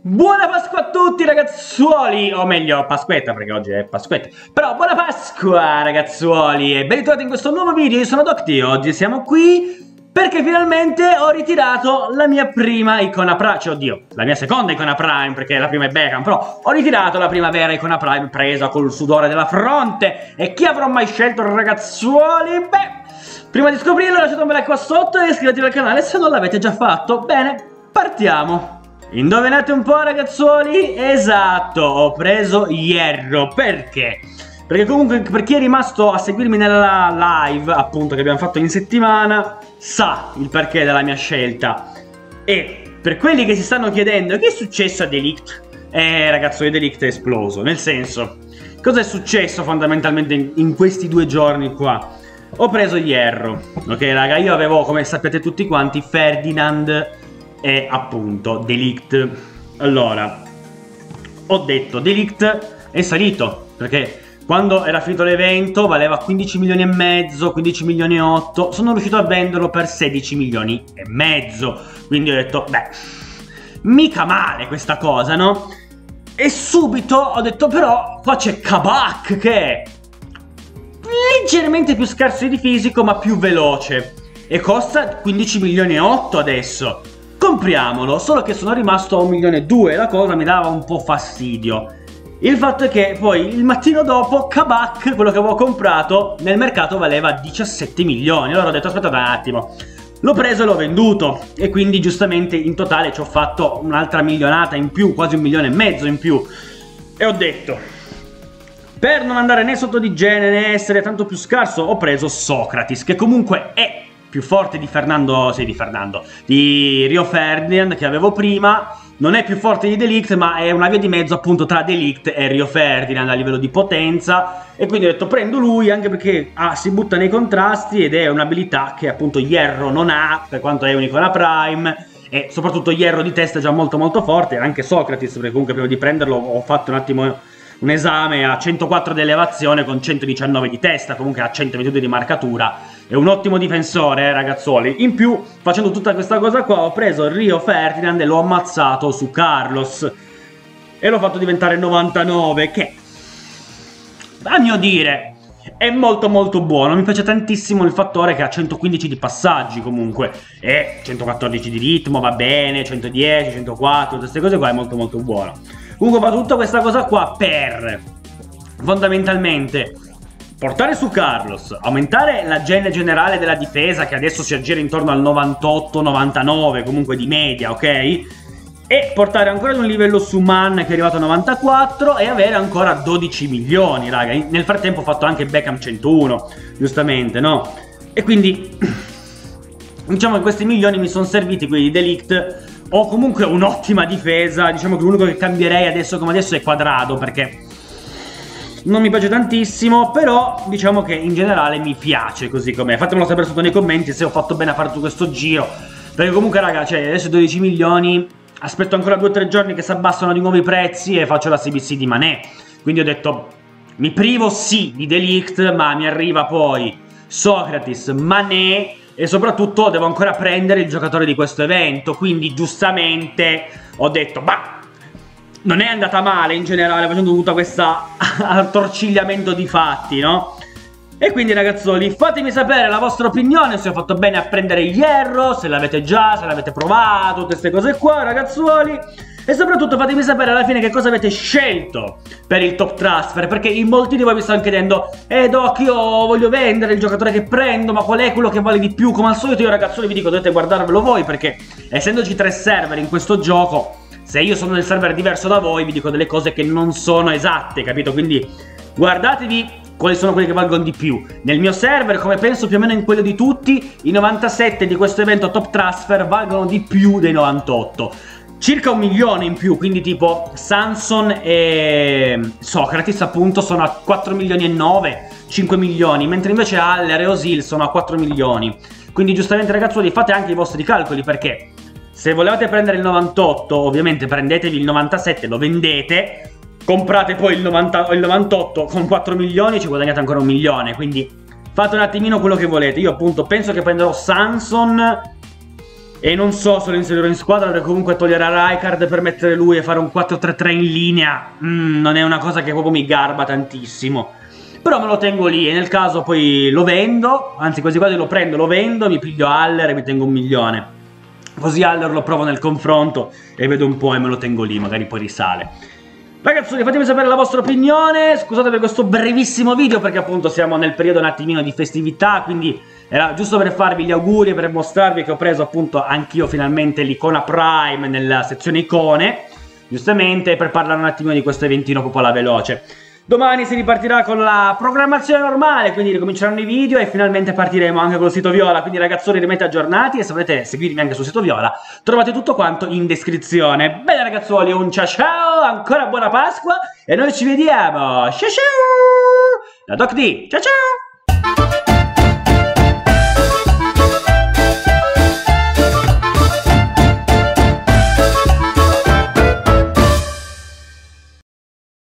Buona Pasqua a tutti ragazzuoli, o meglio Pasquetta perché oggi è Pasquetta. Però buona Pasqua ragazzuoli e ben ritrovati in questo nuovo video. Io sono Docti e oggi siamo qui perché finalmente ho ritirato la mia prima icona Prime. Cioè oddio, la mia seconda icona Prime, perché la prima è Beckham. Però ho ritirato la prima vera icona Prime presa col sudore della fronte. E chi avrò mai scelto ragazzuoli? Beh, prima di scoprirlo lasciate un bel like qua sotto e iscrivetevi al canale se non l'avete già fatto. Bene, partiamo. Indovinate un po' ragazzuoli? Esatto, ho preso Hierro. Perché? Perché comunque per chi è rimasto a seguirmi nella live appunto che abbiamo fatto in settimana sa il perché della mia scelta. E per quelli che si stanno chiedendo che è successo a De Ligt, ragazzi, De Ligt è esploso. Nel senso, cosa è successo fondamentalmente in questi 2 giorni qua? Ho preso Hierro. Ok raga, io avevo, come sapete tutti quanti, Ferdinand e appunto De Ligt. Allora ho detto De Ligt è salito perché quando era finito l'evento valeva 15 milioni e mezzo, 15 milioni e 8. Sono riuscito a venderlo per 16 milioni e mezzo. Quindi ho detto beh, mica male questa cosa, no? E subito ho detto però qua c'è Kabak che è leggermente più scarso di fisico ma più veloce e costa 15 milioni e 8 adesso. Compriamolo, solo che sono rimasto a 1 milione e 2, la cosa mi dava un po' fastidio. Il fatto è che poi il mattino dopo Kabak, quello che avevo comprato, nel mercato valeva 17 milioni. Allora ho detto aspetta un attimo, l'ho preso e l'ho venduto e quindi giustamente in totale ci ho fatto un'altra milionata in più, quasi 1 milione e mezzo in più. E ho detto, per non andare né sotto di genere né essere tanto più scarso, ho preso Socrates, che comunque è più forte di di Rio Ferdinand che avevo prima. Non è più forte di De Ligt, ma è una via di mezzo appunto tra De Ligt e Rio Ferdinand a livello di potenza. E quindi ho detto prendo lui anche perché si butta nei contrasti ed è un'abilità che appunto Hierro non ha, per quanto è un'icona Prime. E soprattutto Hierro di testa è già molto molto forte. Anche Socrates, perché comunque prima di prenderlo ho fatto un attimo un esame a 104 di elevazione con 119 di testa, comunque a 122 di marcatura. È un ottimo difensore, ragazzuoli. In più, facendo tutta questa cosa qua, ho preso Rio Ferdinand e l'ho ammazzato su Carlos. E l'ho fatto diventare 99, che a mio dire è molto molto buono. Mi piace tantissimo il fattore che ha 115 di passaggi comunque. E 114 di ritmo, va bene, 110, 104, tutte queste cose qua è molto molto buono. Comunque fa tutta questa cosa qua per fondamentalmente portare su Carlos, aumentare la gen generale della difesa che adesso si aggira intorno al 98-99 comunque di media, ok? E portare ancora di un livello su Man che è arrivato a 94 e avere ancora 12 milioni, raga. Nel frattempo ho fatto anche Beckham 101, giustamente, no? E quindi diciamo che questi milioni mi sono serviti, quelli di De Ligt. Ho comunque un'ottima difesa, diciamo che l'unico che cambierei adesso come adesso è Quadrado perché non mi piace tantissimo, però diciamo che in generale mi piace così com'è. Fatemelo sapere sotto nei commenti se ho fatto bene a fare tutto questo giro, perché comunque raga, cioè adesso 12 milioni, aspetto ancora 2 o 3 giorni che si abbassano di nuovo i prezzi e faccio la CBC di Mané. Quindi ho detto, mi privo sì di De Ligt, ma mi arriva poi Socrates, Mané e soprattutto devo ancora prendere il giocatore di questo evento, quindi giustamente ho detto, bah, non è andata male in generale facendo tutta questa attorcigliamento di fatti, no? E quindi ragazzoli, fatemi sapere la vostra opinione, se ho fatto bene a prendere Hierro, se l'avete già, se l'avete provato, tutte queste cose qua ragazzuoli. E soprattutto fatemi sapere alla fine che cosa avete scelto per il top transfer, perché in molti di voi mi stanno chiedendo Doc, io voglio vendere il giocatore che prendo, ma qual è quello che vale di più? Come al solito io ragazzoli vi dico dovete guardarvelo voi, perché essendoci 3 server in questo gioco, se io sono nel server diverso da voi vi dico delle cose che non sono esatte, capito? Quindi guardatevi quali sono quelli che valgono di più. Nel mio server, come penso più o meno in quello di tutti, i 97 di questo evento top transfer valgono di più dei 98. Circa 1 milione in più, quindi tipo Samson e Socrates appunto sono a 4 milioni e 9, 5 milioni, mentre invece Haller e Ozil sono a 4 milioni. Quindi giustamente ragazzuoli fate anche i vostri calcoli, perché se volevate prendere il 98 ovviamente prendetevi il 97, lo vendete, comprate poi il 98 con 4 milioni e ci guadagnate ancora 1 milione, quindi fate un attimino quello che volete. Io appunto penso che prenderò Samson E non so se lo inserirò in squadra, perché comunque togliere a Rijkaard per mettere lui e fare un 4-3-3 in linea non è una cosa che proprio mi garba tantissimo. Però me lo tengo lì e nel caso poi lo vendo, anzi quasi quasi lo prendo, lo vendo, mi piglio Haller e mi tengo 1 milione. Così Haller lo provo nel confronto e vedo un po' e me lo tengo lì, magari poi risale. Ragazzoni, fatemi sapere la vostra opinione, scusate per questo brevissimo video perché appunto siamo nel periodo un attimino di festività, quindi era giusto per farvi gli auguri e per mostrarvi che ho preso appunto anch'io finalmente l'icona Prime nella sezione icone, giustamente per parlare un attimino di questo eventino proprio alla veloce. Domani si ripartirà con la programmazione normale, quindi ricominceranno i video e finalmente partiremo anche col sito Viola, quindi ragazzoni rimanete aggiornati e se volete seguirmi anche sul sito Viola trovate tutto quanto in descrizione. Bene ragazzuoli, un ciao ciao, ancora buona Pasqua e noi ci vediamo, ciao ciao, da Doc D, ciao ciao!